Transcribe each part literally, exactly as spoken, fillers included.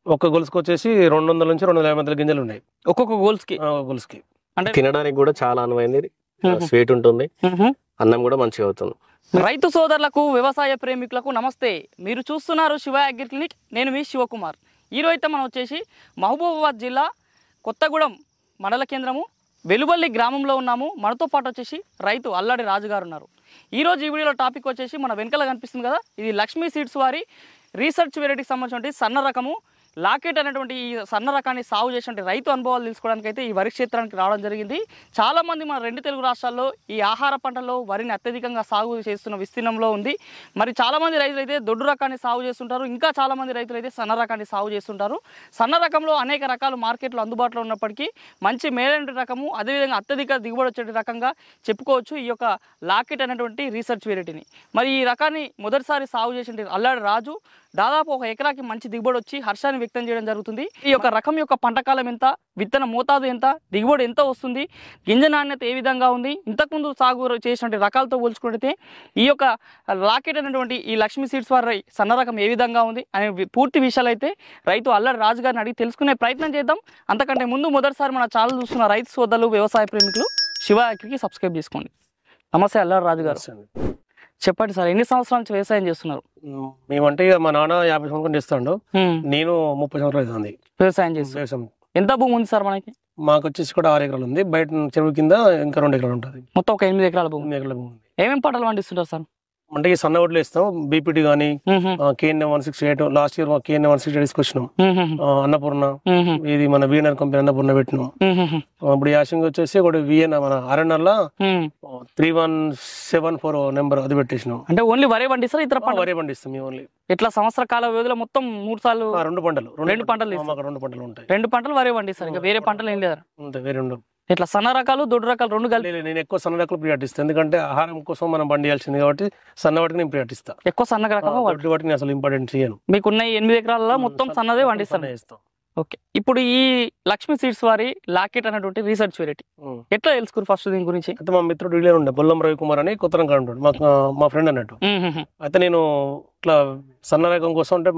ఒక్క గొలుసుకు వచ్చేసి రెండు వందల నుంచి రెండు వందల యాభై మధ్య గింజలు ఉన్నాయి ఒక్కొక్క గోల్స్ కి గొలుసుకి. అంటే తినడానికి కూడా చాలా అనువైంది, స్వీట్ ఉంటుంది, అన్నం కూడా మంచిగా అవుతుంది. రైతు సోదరులకు వ్యవసాయ ప్రేమికులకు నమస్తే. మీరు చూస్తున్నారు శివ అగ్రి క్లినిక్. నేను మీ శివకుమార్. ఈరోజు అయితే మనం వచ్చేసి మహబూబాబాద్ జిల్లా కొత్తగూడెం మండల కేంద్రము వెలుబల్లి గ్రామంలో ఉన్నాము. మనతో పాటు వచ్చేసి రైతు అల్లాడి రాజు గారు ఉన్నారు. ఈరోజు ఈ వీడియోలో టాపిక్ వచ్చేసి మన వెనకాల కనిపిస్తుంది కదా, ఇది లక్ష్మీ సీడ్స్ వారి రీసెర్చ్ వెరైటీకి సంబంధించిన సన్న రకము లాకెట్ అనేటువంటి ఈ సన్న రకాన్ని సాగు చేసినటువంటి రైతు అనుభవాలు తెలుసుకోవడానికి అయితే ఈ వరి క్షేత్రానికి రావడం జరిగింది. చాలామంది మన రెండు తెలుగు రాష్ట్రాల్లో ఈ ఆహార పంటల్లో వరిని అత్యధికంగా సాగు చేస్తున్న విస్తీర్ణంలో ఉంది. మరి చాలామంది రైతులు అయితే దొడ్డు రకాన్ని సాగు చేస్తుంటారు, ఇంకా చాలామంది రైతులు అయితే సన్న రకాన్ని సాగు చేస్తుంటారు. సన్న రకంలో అనేక రకాలు మార్కెట్లో అందుబాటులో ఉన్నప్పటికీ మంచి మేలైన రకము, అదేవిధంగా అత్యధిక దిగుబడి వచ్చే రకంగా చెప్పుకోవచ్చు ఈ యొక్క లాకెట్ అనేటువంటి రీసెర్చ్ వెరైటీని. మరి ఈ రకాన్ని మొదటిసారి సాగు చేసిన అల్లాడి రాజు దాదాపు ఒక ఎకరాకి మంచి దిగుబడి వచ్చి హర్షాన్ని వ్యక్తం చేయడం జరుగుతుంది. ఈ యొక్క రకం యొక్క పంటకాలం ఎంత, విత్తన మోతాదు ఎంత, దిగుబడి ఎంత వస్తుంది, గింజ నాణ్యత ఏ విధంగా ఉంది, ఇంతకుముందు సాగు చేసినటువంటి రకాలతో పోల్చుకుంటే ఈ యొక్క లాకెట్ అనేటువంటి ఈ లక్ష్మీ సీడ్స్ వారి సన్న రకం ఏ విధంగా ఉంది అనే పూర్తి విషయాలు అయితే రైతు అల్లాడి రాజు గారిని అడిగి తెలుసుకునే ప్రయత్నం చేద్దాం. అంతకంటే ముందు మొదటిసారి మన ఛానల్ చూస్తున్న రైతు సోదరులు, వ్యవసాయ ప్రేమికులు శివ అగ్రికి సబ్స్క్రైబ్ చేసుకోండి. నమస్తే అల్లాడి రాజు గారు, చెప్పండి సార్, ఎన్ని సంవత్సరాల నుంచి వ్యవసాయం చేస్తున్నారు? మేమంటే మా నాన్న యాభై సంవత్సరం చేస్తాడు, నేను ముప్పై సంవత్సరాలు అవుతుంది వ్యవసాయం చేస్తాను. ఎంత భూమి ఉంది సార్ మనకి? మాకు వచ్చేసి కూడా ఆరు ఎకరాలు ఉంది, బయట చెరువు కింద ఇంకా రెండు ఎకరాలు ఉంటుంది, మొత్తం ఒక ఎనిమిది ఎకరాల భూమి. ఎకరాల భూమి ఉంది. ఏమేమి పంటలు పండిస్తుంటారు సార్? అంటే ఈ సన్న వడ్లు వేస్తాం, బీపీటీ గానీ KN one six eight last year KN one six eight తీసుకొచ్చినాం, అన్నపూర్ణ ఇది మన విఎన్ఆర్ కంపెనీ అన్నపూర్ణ పెట్టినాం. ఇప్పుడు యాసింగ్ వచ్చేసి ఒకటి విఎన్ మన ఆర్ఎన్ఆర్ లా three one seven four number అది పెట్టేసినాం. అంటే ఓన్లీ వరే పండిస్తారు, ఇతర పంట వరే పండిస్తాం మేము ఓన్లీ. ఇట్లా సంవత్సర కాల వ్యవధిలో మొత్తం మూడు సార్లు రెండు పంటలు రెండు పంటలు రెండు పంటలు ఉంటాయి. రెండు పంటలు వరే పండిస్తారు, ఇంకా వేరే పంటలు ఏం లేదా? ఉంటాయి వేరే ఉండవు. ఇట్లా సన్న రకాలు దొడ్డు రకాలు రెండు కలిపి? నేను ఎక్కువ సన్న రకాలు ప్రియాటిస్తాను, ఎందుకంటే ఆహారం కోసం మనం పండియాల్సింది కాబట్టి సన్న వాటికి నేను ప్రియాటిస్తాను. ఎక్కువ సన్న రకం వాటికి అసలు ఇంపార్టెంట్ చేయను. మీకున్న ఎనిమిది ఎకరాలలో మొత్తం సన్నదే పండిస్తాను. ఓకే, ఇప్పుడు ఈ లక్ష్మీ సీడ్స్ వారి లాకెట్ అనేటువంటి రీసెర్చ్ వెరైటీ ఎట్లా తెలుసుకుని ఫస్ట్ దీని గురించి? అయితే మా మిత్రుడు డీలర్ ఉండే బొల్లం రవికుమార్ అని కొత్త రంగా ఉంటాడు, మాకు మా ఫ్రెండ్ అన్నట్టు. అయితే నేను ఇట్లా సన్న రకం కోసం అంటే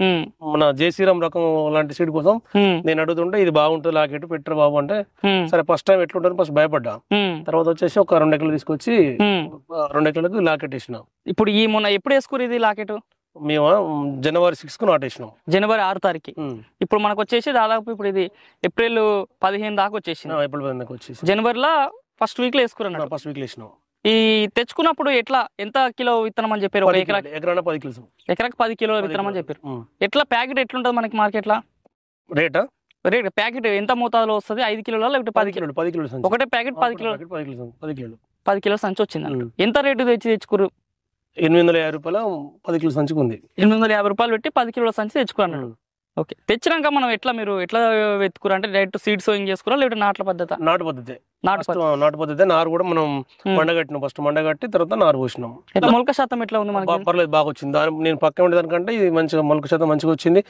మన జయశ్రీరామ్ రకం లాంటి సీడ్ కోసం నేను అడుగుతుంటే ఇది బాగుంటుంది లాకెట్ పెట్టరు బాబు అంటే, సరే ఫస్ట్ టైం ఎట్లుంటుంది ఫస్ట్ భయపడ్డా. తర్వాత వచ్చేసి ఒక రెండు ఎకరాలు తీసుకొచ్చి రెండు ఎకరాలకు లాకెట్ వేసినాం. ఇప్పుడు ఈ మొన్న ఎప్పుడు వేసుకురు ఇది లాకెట్? మేము జనవరి సిక్స్ కు నాటేసినాం, జనవరి ఆరు తారీఖు. ఇప్పుడు మనకు వచ్చేసి దాదాపు ఇప్పుడు ఇది ఏప్రిల్ పదిహేను దాకా వచ్చేసి ఏప్రిల్ పదిహేను దాకా వచ్చేసి జనవరిలో ఫస్ట్ వీక్ లో వేసుకున్నాం. ఫస్ట్ వీక్ వేసినాం. ఈ తెచ్చుకున్నప్పుడు ఎట్లా ఎంత కిలో విత్తనం అని చెప్పారు? ఎకరా ఎకరా పది కిలో ఎకరాకి పది కిలో విత్తనం అని చెప్పారు. ఎట్లా ప్యాకెట్ ఎట్లుంటది మనకి మార్కెట్ లా రేటా? రేట్ ప్యాకెట్ ఎంత మోతాదులో వస్తుంది? ఐదు కిలోల లేకపోతే పది కిలో? పది కిలో ఒకటే ప్యాకెట్ పది కిలో పది కిలో పది కిలో పది కిలో సంచి వచ్చింది. ఎంత రేటు తెచ్చి తెచ్చుకోరు? ఎనిమిది వందల యాభై రూపాయలు పది కిలో సంచికి ఉంది. ఎనిమిది వందల యాభై రూపాయలు పెట్టి పది కిలోల సంచి తెచ్చుకున్నాను. ఓకే, తెచ్చినాక మనం ఎట్లా మీరు ఎట్లా వెతుకురా అంటే డైరెక్ట్ సీడ్ సోయింగ్ చేసుకురా లేకపోతే నాట్ల పద్ధతి? నాటు పద్ధతి. నాటు నాటు పద్ధతి. నారు కూడా మనం మండగట్టినాం, ఫస్ట్ మండగట్టి తర్వాత నారు పోసినాం. ఎట్లా మొలక శాతం ఎట్లా ఉంది మనకి? పర్లేదు, బాగా వచ్చింది. దాని నేను పక్కన ఉండేదానికంటే ఇది మంచిగా మొలక శాతం మంచిగా వచ్చింది.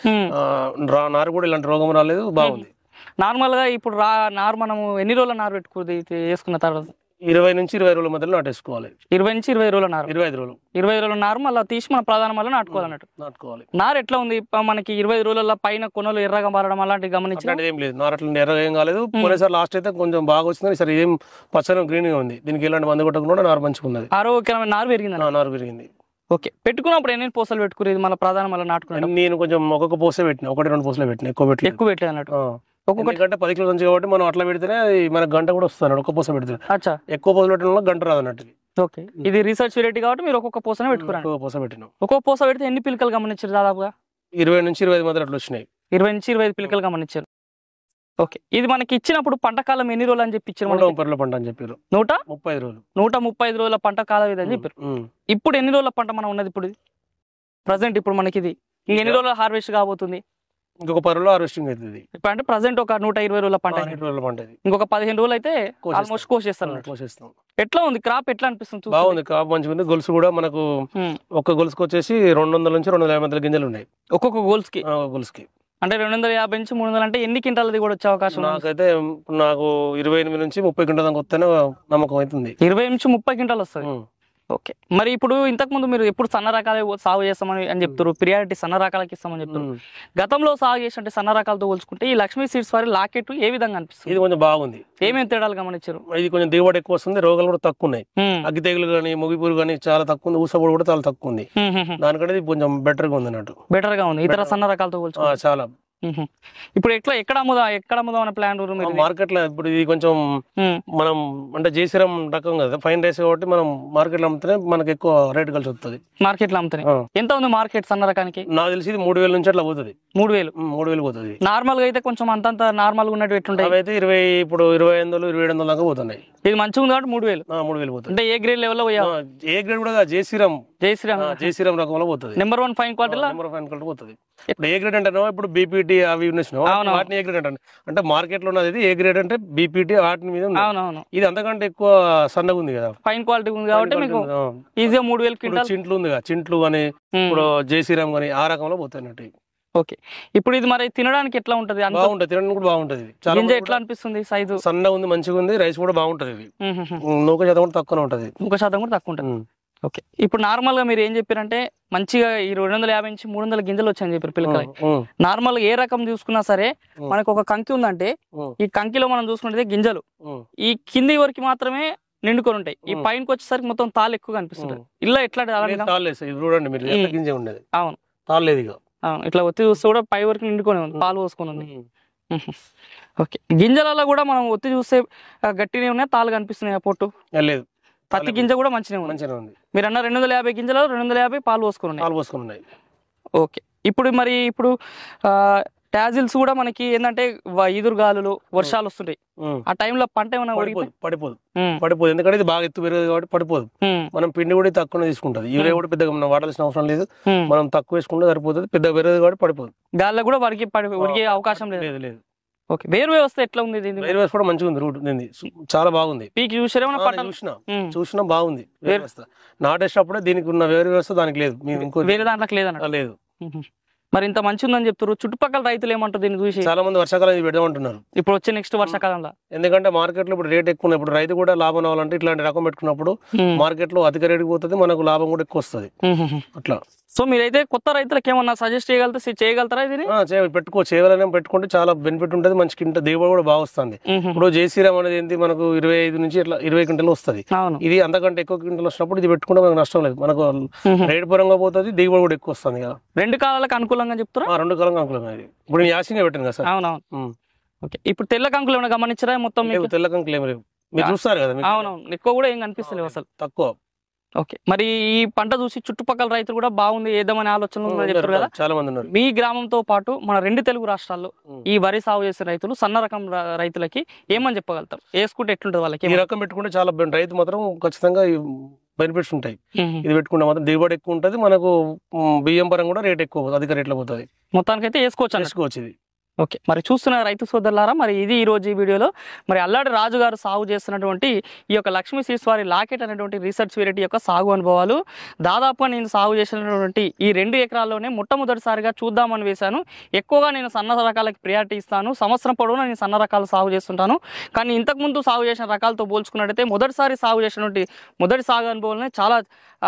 నారు కూడా ఇలాంటి రోగం రాలేదు, బాగుంది. నార్మల్ గా ఇప్పుడు రా నారు మనము ఎన్ని రోజుల నారు పెట్టుకుంది వేసుకున్న తర్వాత? ఇరవై నుంచి ఇరవై రోజుల మధ్యలో నాటేసుకోవాలి. ఇరవై నుంచి ఇరవై రోజుల నారు? ఇరవై ఐదు రోజులు ఇరవై ఐదు రోజుల నారు మళ్ళీ తీసి మన ప్రధాన మళ్ళీ నాటుకోవాలన్నట్టు. నాటుకోవాలి. నారు ఎట్లా ఉంది మనకి? ఇరవై ఐదు రోజుల పైన కొనలు ఎర్రగా మారడం అలాంటివి గమనించి ఏం లేదు, నారు అట్లా ఎర్రగా ఏం కాలేదు. పోయినసారి లాస్ట్ అయితే కొంచెం బాగా వచ్చింది, సరే ఏం పచ్చని గ్రీన్ గా ఉంది. దీనికి ఎలాంటి మందు కొట్టకుండా నారు మంచిగా ఉన్నది, ఆరోగ్యకరమైన నారు పెరిగింది. నారు పెరిగింది. ఓకే, పెట్టుకున్నప్పుడు ఎన్ని పూసలు పెట్టుకునేది మన ప్రధాన మళ్ళీ నాటుకున్నాను? నేను కొంచెం ఒక్కొక్క పూసే పెట్టిన, ఒకటి రెండు పూసలే పెట్టిన, ఎక్కువ పెట్టి ఎక్కువ పెట్టలేదు అన్నట్టు. ఒక్కొక్కటి గంట పది కిలో నుంచి కాబట్టి మనం అట్లా పెడితేనే మనకు గంట కూడా వస్తుంది, ఒక్క పూస పెడితే. అచ్చా, ఎక్కువ పూస పెట్టడం వల్ల గంట రాదు అన్నట్టు. ఓకే, ఇది రీసెర్చ్ వెరైటీ కాబట్టి మీరు ఒక్కొక్క పూసనే పెట్టుకున్నాను. ఒక్కొక్క పూస పెట్టినాం. ఒక్కొక్క పూస పెడితే ఎన్ని పిలకలు గమనించారు? దాదాపుగా ఇరవై నుంచి ఇరవై ఐదు మధ్య అట్లా వచ్చినాయి. ఇరవై నుంచి ఇరవై ఐదు పిలకలు గమనించారు. ఓకే, ఇది మనకి ఇచ్చినప్పుడు పంట కాలం ఎన్ని రోజులు అని చెప్పి ఇచ్చారు? నూట ముప్పై రోజుల పంట అని చెప్పారు. నూట ముప్పై ఐదు రోజులు నూట ముప్పై ఐదు రోజుల పంట కాలం ఇది అని చెప్పారు. ఇప్పుడు ఎన్ని రోజుల పంట మనం ఉన్నది? ఇప్పుడు ప్రజెంట్ ఇప్పుడు మనకి ఇది ఎన్ని రోజుల హార్వెస్ట్ కాబోతుంది? ఇంకొక పది రోజులు హార్వెస్టింగ్ అవుతుంది. ఇప్పుడు అంటే ప్రజెంట్ ఒక నూట ఇరవై రోజుల పంట, ఇంకొక పదిహేను రోజులు అయితే ఆల్మోస్ట్ కోసేస్తాం. కోసేస్తాం. ఎట్లా ఉంది క్రాప్? ఎట్లా అనిపిస్తుంది? బాగుంది, క్రాప్ మంచిగా ఉంది. గొలుసు కూడా మనకు ఒక్క గొలుసుకు వచ్చేసి రెండు వందల నుంచి రెండు వందల యాభై మధ్య గింజలు ఉన్నాయి ఒక్కొక్క గోల్స్ కి. గొలుసుకి అంటే రెండు వందల యాభై నుంచి మూడు వందలు అంటే ఎన్ని క్వింటాలది కూడా వచ్చే అవకాశం? నాకైతే నాకు ఇరవై ఎనిమిది నుంచి ముప్పై క్వింటాల దాకా వస్తేనే నమ్మకం అవుతుంది. ఇరవై నుంచి ముప్పై క్వింటాలు వస్తుంది. ఓకే, మరి ఇప్పుడు ఇంతకు ముందు మీరు ఎప్పుడు సన్న రకాలే సాగు చేస్తామని అని చెప్తారు, ప్రియారిటీ సన్న రకాలకి ఇస్తామని చెప్తారు. గతంలో సాగు చేసినట్టు సన్న రకాలతో పోల్చుకుంటే ఈ లక్ష్మీ సీడ్స్ వారి లాకెట్ ఏ విధంగా అనిపిస్తుంది? ఇది కొంచెం బాగుంది. ఏమేమి తేడాలు గమనించారు? ఇది కొంచెం దిగుబడి ఎక్కువ వస్తుంది, రోగాలు కూడా తక్కువ ఉన్నాయి. అగ్గి తెగులు కానీ ముగిపూరు కానీ చాలా తక్కువ ఉంది, ఊసపొడి కూడా చాలా తక్కువ ఉంది. దానికంటే ఇది కొంచెం బెటర్ గా ఉంది అన్నట్టు. బెటర్ గా ఉంది ఇతర సన్న రకాలతో పోల్చుకుంటే చాలా. ఇప్పుడు ఎట్లా ఎక్కడ అమ్ముదా ఎక్కడ అమ్ముదాం అనే ప్లాన్ మార్కెట్ లో? ఇప్పుడు ఇది కొంచెం మనం అంటే జేసీరం రకం కదా, ఫైన్ రైస్ కాబట్టి మనం మార్కెట్ లో అమ్ముతేనే మనకి ఎక్కువ రేట్ కలిసి వస్తుంది. మార్కెట్ లో అమ్ముతాయి. ఎంత ఉంది మార్కెట్ సన్న రకానికి? నాకు తెలిసి ఇది మూడు వేల నుంచి అట్లా పోతుంది. మూడు వేలు మూడు వేలు పోతుంది. నార్మల్ గా అయితే కొంచెం అంతంత నార్మల్ గా ఉన్నట్టు ఎట్లుంటాయి? అయితే ఇరవై ఇప్పుడు ఇరవై ఐదు వందలు ఇరవై ఏడు వందల దాకా పోతున్నాయి. ఇది మంచిగా ఉంది కాబట్టి మూడు వేలు మూడు వేలు పోతుంది. అంటే ఏ గ్రేడ్ లెవెల్ లో ఏ గ్రేడ్ కూడా జేసీరం జయశ్రీరామ్ జేసీరం రకంలో పోతుంది. Number one fine quality number fine quality పోతుంది. ఇప్పుడు ఏ గ్రేడ్ అంటే ఇప్పుడు బీపీటీ అవి వాటిని ఏ గ్రేడ్ అంటే అంటే మార్కెట్ లో ఉన్నది ఏ గ్రేడ్ అంటే బీపీటీ వాటి మీద అవునవును. ఇది అంతకంటే ఎక్కువ సన్నగా ఉంది కదా, ఫైన్ క్వాలిటీ ఉంది కాబట్టి మీకు ఈజీగా మూడు వేలు క్వింటాల్. చింట్లు ఉంది కదా, చింట్లు అని ఇప్పుడు జయశ్రీరామ్ గానీ ఆ రకంలో పోతాయి. ఓకే, ఇప్పుడు ఇది మరి తినడానికి ఎట్లా ఉంటది? బాగుంటది, తినడానికి కూడా బాగుంటది. గింజ ఎట్లా అనిపిస్తుంది? సైజు సన్నగా ఉంది, మంచిగా ఉంది, రైస్ కూడా బాగుంటది. ఇది నూక శాతం కూడా తక్కువ ఉంటది. నూక శాతం కూడా తక్కువ ఉంటది. ఓకే, ఇప్పుడు నార్మల్ గా మీరు ఏం చెప్పారంటే మంచిగా ఈ రెండు వందల యాభై నుంచి మూడు వందల గింజలు వచ్చాయని చెప్పారు పిల్లకాయ. నార్మల్ ఏ రకం చూసుకున్నా సరే మనకు ఒక కంకి ఉందంటే ఈ కంకిలో మనం చూసుకుంటే గింజలు ఈ కింది వరకు మాత్రమే నిండుకొని ఉంటాయి. ఈ పైనకి వచ్చేసరికి మొత్తం తాళ్ళు ఎక్కువగా అనిపిస్తుంది. ఇలా ఎట్లా చూడండి మీరు, గింజ ఉండేది. అవును, తాళ్ళేది అవును. ఇట్లా ఒత్తి చూస్తే కూడా పై వరకు నిండుకొని ఉంది, పాలు పోసుకొని ఉంది. ఓకే, గింజలలో కూడా మనం ఒత్తి చూస్తే గట్టినే ఉన్నాయి, తాళ్ళు కనిపిస్తున్నాయి. పొట్టు లేదు, ప్రతి గింజ కూడా మంచిగా ఉంది. మీరు అన్న రెండు వందల యాభై గింజలు రెండు వందల యాభై పాలు పోసుకుని పాలు పోసుకుని ఉన్నాయి. ఓకే, ఇప్పుడు మరి ఇప్పుడు టాజిల్స్ కూడా మనకి ఏంటంటే ఈదురుగాలులు వర్షాలు వస్తుంటాయి, ఆ టైంలో పంట ఏమైనా పడిపోదు పడిపోదు పడిపోదు ఎందుకంటే ఇది బాగా ఎత్తు పెరగదు కాబట్టి పడిపోదు. మనం పిండి కూడా తక్కువ తీసుకుంటది, యూరియా కూడా పెద్దగా మనం వాడాల్సిన అవసరం లేదు, మనం తక్కువ వేసుకుంటే సరిపోతుంది. పెద్దగా పెరగదు కాబట్టి పడిపోదు. గాల్లో కూడా వరికి ఉడికే అవకాశం లేదు లేదు ఓకే, వేరు వ్యవస్థ ఎట్లా ఉంది? వేరు వ్యవస్థ కూడా మంచిగా ఉంది, రూట్ ఉంది, చాలా బాగుంది. పీకి చూసారేమో చూసినా చూసినా బాగుంది వేరు వ్యవస్థ. నాటేసినప్పుడే దీనికి ఉన్న వేరు వ్యవస్థ దానికి లేదు, ఇంకో వేరే దాంట్లోకి లేదన్న లేదు. మరి ఇంత మంచి ఉందని చెప్తారు, చుట్టుపక్కల రైతులు ఏమంటారు దీన్ని చూసి? చాలా మంది వర్షాకాలం ఇది పెడదామంటున్నారు ఇప్పుడు వచ్చే నెక్స్ట్ వర్షాకాలంలో. ఎందుకంటే మార్కెట్ లో ఇప్పుడు రేట్ ఎక్కువ, ఇప్పుడు రైతు కూడా లాభం రావాలంటే ఇట్లాంటి రకం పెట్టుకున్నప్పుడు మార్కెట్ లో అధిక రేటుకి పోతుంది, మనకు లాభం కూడా ఎక్కువ వస్తుంది అట్లా. సో మీరైతే కొత్త రైతులకు ఏమన్నా సజెస్ట్ చేయగలుగుతా చేయగలుగుతారా? ఇది పెట్టుకో చేయగలనే పెట్టుకుంటే చాలా బెనిఫిట్ ఉంటుంది, మంచి కింట దిగుబడి కూడా బాగా వస్తుంది. ఇప్పుడు జయశ్రీరామ్ అనేది ఏంటి, మనకు ఇరవై ఐదు నుంచి ఇట్లా ఇరవై క్వింటల్ వస్తుంది. ఇది అంతకంటే ఎక్కువ క్వింటల్ వచ్చినప్పుడు ఇది పెట్టుకుంటే మనకు నష్టం లేదు, మనకు రేట్ పరంగా పోతుంది, దిగుబడి కూడా ఎక్కువ వస్తుంది కదా. రెండు కాలాలకు అనుకూలంగా చెప్తారా? రెండు కాలంగా అనుకూలంగా. ఇప్పుడు నేను యాసింగ్ పెట్టాను కదా సార్. అవునవును. ఓకే, ఇప్పుడు తెల్ల కంకులు ఏమైనా గమనించరా? మొత్తం తెల్ల కంకులు ఏమి లేవు, మీరు చూస్తారు కదా. అవునవును, ఎక్కువ కూడా ఏం కనిపిస్తలేవు అసలు, తక్కువ. ఓకే, మరి ఈ పంట చూసి చుట్టుపక్కల రైతులు కూడా బాగుంది ఏదమనే ఆలోచనలు చెప్తారు కదా చాలా మంది ఉన్నారు. మీ గ్రామంతో పాటు మన రెండు తెలుగు రాష్ట్రాల్లో ఈ వరి సాగు చేసే రైతులు సన్న రకం రైతులకి ఏమని చెప్పగలుగుతారు? వేసుకుంటే ఎట్లుంటది వాళ్ళకి? ఈ రకం పెట్టుకుంటే చాలా రైతు మాత్రం ఖచ్చితంగా బెనిఫిట్స్ ఉంటాయి. ఇది పెట్టుకుంటే మాత్రం దిగుబడి ఎక్కువ ఉంటది, మనకు బియ్యం పరంగా కూడా రేట్ ఎక్కువ, అధిక రేట్లో పోతుంది. మొత్తానికి అయితే వేసుకోవచ్చు వేసుకోవచ్చు ఇది. ఓకే, మరి చూస్తున్న రైతు సోదరులారా, మరి ఇది ఈ రోజు ఈ వీడియోలో మరి అల్లాడి రాజు గారు సాగు చేస్తున్నటువంటి ఈ యొక్క లక్ష్మీ సీడ్స్ వారి లాకెట్ అనేటువంటి రీసెర్చ్ వెరైటీ యొక్క సాగు అనుభవాలు. దాదాపుగా నేను సాగు చేసినటువంటి ఈ రెండు ఎకరాల్లోనే మొట్టమొదటిసారిగా చూద్దామని వేశాను. ఎక్కువగా నేను సన్న రకాలకి ప్రియారిటీ ఇస్తాను, సంవత్సరం పొడవునా నేను సన్న రకాలు సాగు చేస్తుంటాను. కానీ ఇంతకుముందు సాగు చేసిన రకాలతో పోల్చుకున్నట్టయితే మొదటిసారి సాగు చేసినటువంటి మొదటి సాగు అనుభవాలనే చాలా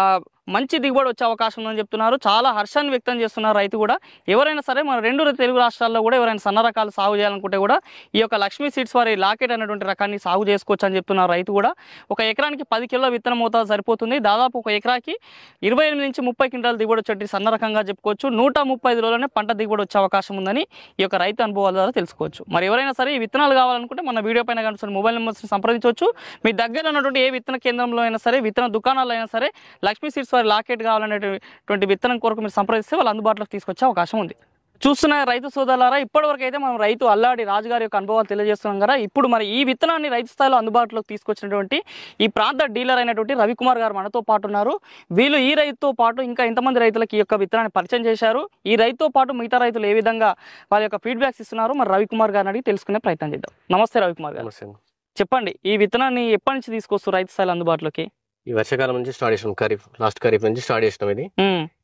మంచి దిగుబడి వచ్చే అవకాశం ఉందని చెప్తున్నారు. చాలా హర్షాన్ని వ్యక్తం చేస్తున్నారు రైతు కూడా. ఎవరైనా సరే మన రెండు తెలుగు రాష్ట్రాల్లో కూడా ఎవరైనా సన్న రకాలు సాగు చేయాలనుకుంటే కూడా ఈ యొక్క లక్ష్మీ సీడ్స్ వారి లాకెట్ అనేటువంటి రకాన్ని సాగు చేసుకోవచ్చు అని చెప్తున్నారు రైతు కూడా. ఒక ఎకరానికి పది కిలోల విత్తనం మోతాదు సరిపోతుంది. దాదాపు ఒక ఎకరాకి ఇరవై ఎనిమిది నుంచి ముప్పై క్వింటాల దిగుబడి వచ్చేటి సన్న రకంగా చెప్పుకోవచ్చు. నూట ముప్పై ఐదు రోజుల్లోనే పంట దిగుబడి వచ్చే అవకాశం ఉందని ఈ యొక్క రైతు అనుభవాల ద్వారా తెలుసుకోవచ్చు. మరి ఎవరైనా సరే ఈ విత్తనాలు కావాలనుకుంటే మన వీడియో పైన కనుక మొబైల్ నెంబర్స్ సంప్రదించవచ్చు. మీ దగ్గర ఉన్నటువంటి ఏ విత్తన కేంద్రంలో అయినా సరే, విత్తన దుకాణాల్లో అయినా సరే లక్ష్మీ సీడ్స్ వారి లాకెట్ కావాలనేటువంటి విత్తనం కొరకు మీరు సంప్రదిస్తే వాళ్ళు అందుబాటులోకి తీసుకొచ్చే అవకాశం ఉంది. చూస్తున్న రైతు సోదరులారా, ఇప్పటివరకు అయితే మనం రైతు అల్లాడి రాజుగారి యొక్క అనుభవాలు తెలియజేస్తున్నాం కదా. ఇప్పుడు మరి ఈ విత్తనాన్ని రైతు స్థాయిలో అందుబాటులోకి తీసుకొచ్చినటువంటి ఈ ప్రాంత డీలర్ అయినటువంటి రవికుమార్ గారు మనతో పాటు ఉన్నారు. వీళ్ళు ఈ రైతుతో పాటు ఇంకా ఎంతమంది రైతులకు ఈ యొక్క విత్తనాన్ని పరిచయం చేశారు, ఈ రైతుతో పాటు మిగతా రైతులు ఏ విధంగా వాళ్ళ యొక్క ఫీడ్బ్యాక్స్ ఇస్తున్నారు, మరి రవికుమార్ గారిని అడిగి తెలుసుకునే ప్రయత్నం చేద్దాం. నమస్తే రవికుమార్ గారు, చెప్పండి ఈ విత్తనాన్ని ఎప్పటి నుంచి తీసుకొస్తారు రైతు స్థాయిలో అందుబాటులోకి? ఈ వర్షాకాలం నుంచి స్టార్ట్ చేసినాం, ఖరీఫ్ లాస్ట్ ఖరీఫ్ నుంచి స్టార్ట్ చేసినాం. ఇది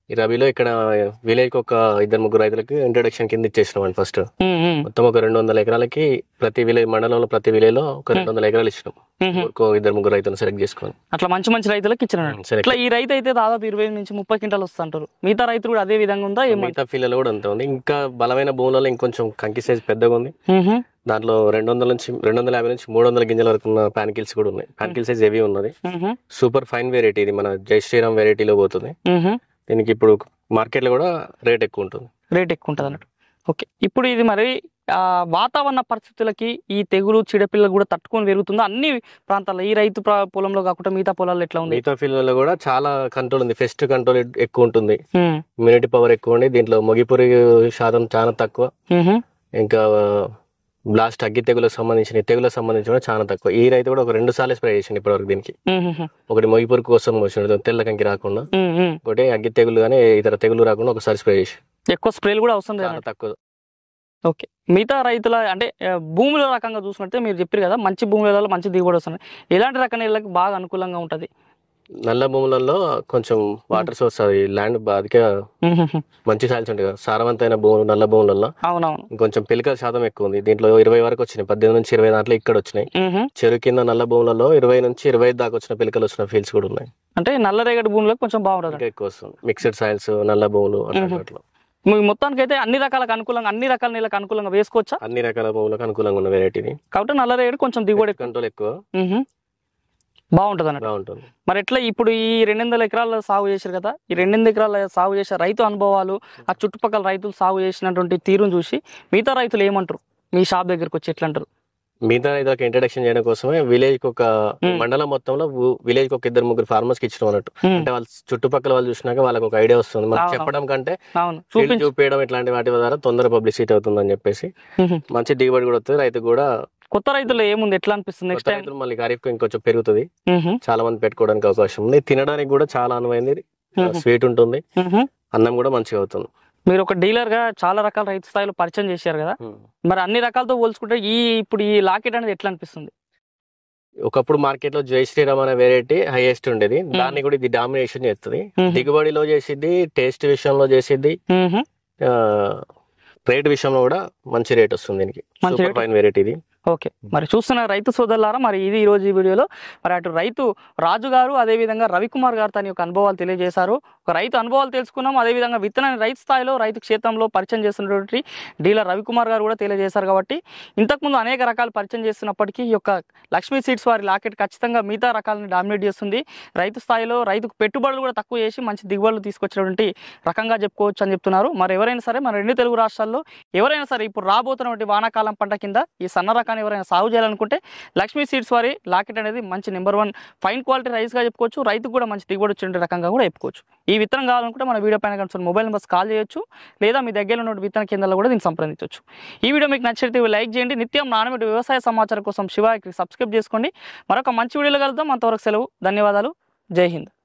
ఈ రబీలో ఇక్కడ విలేజ్ కి ఒక ఇద్దరు ముగ్గురు రైతులకి ఇంట్రొడక్షన్ కింద ఇచ్చేసినాం అండి ఫస్ట్. మొత్తం ఒక రెండు వందల ఎకరాలకి ప్రతి విలేజ్ మండలంలో ప్రతి విలేజ్ లో ఒక రెండు వందల ఎకరాలు ఇచ్చినాం. ఒక ఇద్దరు ముగ్గురు రైతులను సెలెక్ట్ చేసుకొని అట్లా మంచి మంచి రైతులకు ఇచ్చిన. ఇట్లా ఈ రైతు అయితే దాదాపు ఇరవై నుంచి ముప్పై క్వింటాలు వస్తుంటారు. మిగతా రైతులు కూడా అదే విధంగా ఉందా? మిగతా ఫీల్డ్ కూడా అంతే ఉంది. ఇంకా బలమైన భూములలో ఇంకొంచెం కంకి సైజ్ పెద్దగా ఉంది. దాంట్లో రెండు వందల నుంచి రెండు వందల యాభై నుంచి మూడు వందల గింజల వరకు ఉన్న ప్యాన్కిల్స్ కూడా ఉన్నాయి. ప్యాన్కిల్ సైజ్ హెవీ ఉన్నది. సూపర్ ఫైన్ వెరైటీ ఇది, మన జై శ్రీరామ్ వెరైటీలో పోతుంది. దీనికి ఇప్పుడు మార్కెట్ లో కూడా రేట్ ఎక్కువ ఉంటుంది. రేట్ ఎక్కువ ఉంటుంది అన్నట్టు. ఓకే, ఇప్పుడు ఇది మరి ఆ వాతావరణ పరిస్థితులకి ఈ తెగులు చీడపిల్లలు కూడా తట్టుకొని పెరుగుతుందో అన్ని ప్రాంతాల్లో, ఈ రైతు పొలంలో కాకుండా మిగతా పొలాల్లో ఎట్లా ఉంది? మిగతా ఫీల్డ్లో కూడా చాలా కంట్రోల్ ఉంది. పెస్ట్ కంట్రోల్ ఎక్కువ ఉంటుంది, ఇమ్యూనిటీ పవర్ ఎక్కువ ఉంది. దీంట్లో మొగిపురి శాతం చాలా తక్కువ. ఇంకా బ్లాస్ట్ అగ్గి తెగులకు సంబంధించిన తెగులకు సంబంధించి కూడా చాలా తక్కువ. ఈ రైతు కూడా ఒక రెండు సార్లు స్ప్రే చేసింది ఇప్పటివరకు దీనికి. ఒకటి మొగిపురి కోసం వచ్చిన తెల్ల కంకి రాకుండా, ఒకటి అగ్గి తెగులు కానీ ఇతర తెగులు రాకుండా ఒకసారి స్ప్రే చేసి. ఎక్కువ స్ప్రేలు కూడా అవసరం లేదు, తక్కువ. ఓకే, మిగతా రైతుల అంటే భూముల రకంగా చూసుకుంటే మీరు చెప్పారు కదా మంచి భూములలో మంచి దిగుబడి వస్తుంది. ఎలాంటి రకం నీళ్ళకి బాగా అనుకూలంగా ఉంటది? నల్ల భూములలో కొంచెం వాటర్ సోర్స్ అది ల్యాండ్ బాగా మంచి సాయిల్స్ ఉంటాయి కదా, సారవంతమైన భూములు నల్ల భూములలో అవునవును కొంచెం పిలకల శాతం ఎక్కువ ఉంది. దీంట్లో ఇరవై వరకు వచ్చినాయి, పద్దెనిమిది నుంచి ఇరవై దాంట్లో ఇక్కడ వచ్చినాయి. చెరువు కింద నల్ల భూములలో ఇరవై నుంచి ఇరవై దాకా వచ్చిన పిలకలు వచ్చిన ఫీల్డ్స్ కూడా ఉన్నాయి. అంటే నల్ల రేగడి భూములకు కొంచెం బాగుంటుంది, ఎక్కువ వస్తుంది. మిక్స్డ్ సాయిల్స్ నల్ల భూములు అట్లా. మొత్తానికి అయితే అన్ని రకాలకు అనుకూలంగా అన్ని రకాల నీళ్ళకి అనుకూలంగా వేసుకోవచ్చా? అన్ని రకాల భూములకు అనుకూలంగా ఉన్న వెరైటీని కాబట్టి నల్ల రేగడి కొంచెం దిగుబడి కంట్రోల్ ఎక్కువ బాగుంటుంది అన్నట్టు. బాగుంటుంది. మరి ఎట్లా ఇప్పుడు ఈ రెండు వందల ఎకరాల సాగు చేశారు కదా, ఈ రెండు వందల ఎకరాల సాగు చేసే రైతు అనుభవాలు, ఆ చుట్టుపక్కల రైతులు సాగు చేసినటువంటి తీరును చూసి మిగతా రైతులు ఏమంటారు? మీ షాప్ దగ్గరకు వచ్చి ఎట్లా అంటారు? మిగతా రైతులకు ఇంట్రడక్షన్ చేయడం కోసమే విలేజ్ కి ఒక మండలం మొత్తంలో విలేజ్ కి ఒక ఇద్దరు ముగ్గురు ఫార్మర్స్ కి ఇచ్చినాం అన్నట్టు. అంటే వాళ్ళ చుట్టుపక్కల వాళ్ళు చూసినాక వాళ్ళకి ఒక ఐడియా వస్తుంది. మనం చెప్పడం కంటే చూపించడం ఇట్లాంటి వాటి ద్వారా తొందర పబ్లిసిటీ అవుతుంది అని చెప్పేసి మంచి దిగుబడి కూడా వస్తుంది. రైతు కూడా కొత్త రైతులు ఏముంది ఎట్లా అనిపిస్తుంది? నెక్స్ట్ టైం మళ్ళీ ఖరీఫ్ ఇంకొంచెం పెరుగుతుంది, చాలా మంది పెట్టుకోవడానికి అవకాశం ఉంది. తినడానికి కూడా చాలా అనువైంది, స్వీట్ ఉంటుంది, అన్నం కూడా మంచిగా అవుతుంది. మీరు ఒక డీలర్ గా చాలా రకాల రైతు స్థాయిలో పరిచయం చేశారు కదా, మరి అన్ని రకాలతో పోల్చుకుంటే ఈ ఇప్పుడు ఈ లాకెట్ అనేది ఎట్లా అనిపిస్తుంది? ఒకప్పుడు మార్కెట్ లో జై శ్రీరామ్ అనే వెరైటీ హైయెస్ట్ ఉండేది, దాన్ని కూడా ఇది డామినేషన్ చేస్తుంది. దిగుబడిలో చేసిద్ది, టేస్ట్ విషయంలో చేసిద్ది, రేట్ విషయంలో కూడా మంచి రేట్ వస్తుంది దీనికి. సూపర్ ఫైన్ వెరైటీ ఇది. ఓకే, మరి చూస్తున్న రైతు సోదరులారా, మరి ఇది ఈ రోజు ఈ వీడియోలో మరి అటు రైతు రాజు గారు అదేవిధంగా రవికుమార్ గారు తన యొక్క అనుభవాలు తెలియజేశారు. ఒక రైతు అనుభవాలు తెలుసుకున్నాం, అదేవిధంగా విత్తనాన్ని రైతు స్థాయిలో రైతు క్షేత్రంలో పరిచయం చేస్తున్నటువంటి డీలర్ రవికుమార్ గారు కూడా తెలియజేశారు. కాబట్టి ఇంతకుముందు అనేక రకాలు పరిచయం చేస్తున్నప్పటికీ ఈ యొక్క లక్ష్మీ సీడ్స్ వారి లాకెట్ ఖచ్చితంగా మిగతా రకాలను డామినేట్ చేస్తుంది. రైతు స్థాయిలో రైతుకు పెట్టుబడులు కూడా తక్కువ చేసి మంచి దిగుబడులు తీసుకొచ్చినటువంటి రకంగా చెప్పుకోవచ్చు అని చెప్తున్నారు. మరి ఎవరైనా సరే మన రెండు తెలుగు రాష్ట్రాల్లో ఎవరైనా సరే ఇప్పుడు రాబోతున్నటువంటి వానాకాలం పంట కింద ఈ సన్న రకాన్ని ఎవరైనా సాగు చేయాలనుకుంటే లక్ష్మీ సీడ్స్ వారి లాకెట్ అనేది మంచి నెంబర్ వన్ ఫైన్ క్వాలిటీ రైస్గా చెప్పుకోవచ్చు. రైతుకు కూడా మంచి దిగుబడి వచ్చే రకంగా కూడా చెప్పుకోవచ్చు. ఈ విత్తనం కావాలనుకుంటే మన వీడియో పైన కనుక మొబైల్ నెంబర్స్ కాల్ చేయొచ్చు, లేదా మీ దగ్గర ఉన్న విత్తన కేంద్రాల్లో కూడా దీన్ని సంప్రదించవచ్చు. ఈ వీడియో మీకు నచ్చితే లైక్ చేయండి. నిత్యం నాణ్యమైన వ్యవసాయ సమాచారం కోసం శివాకి సబ్స్క్రైబ్ చేసుకోండి. మరొక మంచి వీడియోలో కలుద్దాం. అంతవరకు సెలవు. ధన్యవాదాలు. జై హింద్.